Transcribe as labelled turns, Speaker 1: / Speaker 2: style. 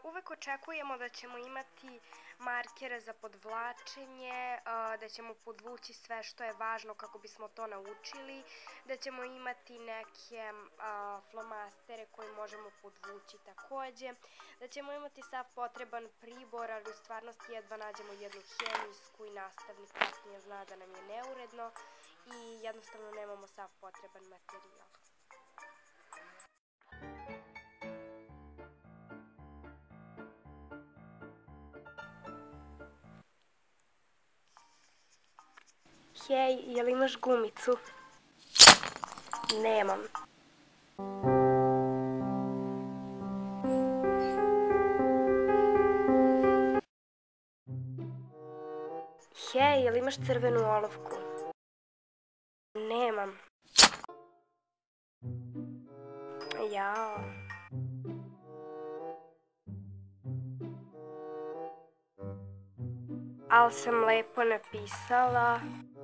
Speaker 1: uvek očekujemo da ćemo imati markere za podvlačenje, da ćemo podvući sve što je važno kako bismo to naučili, da ćemo imati neke flomastere koje možemo podvući takođe, da ćemo imati sav potreban pribor, ali u stvarnosti jedva nađemo jednu hemijsku i nastavnik kasnije zna da nam je neuredno i jednostavno nemamo sav potreban materijal. Hej, jel imaš gumicu? Nemam. Hej, jel imaš crvenu olovku? Nemam. Jao. Ali sam lepo napisala.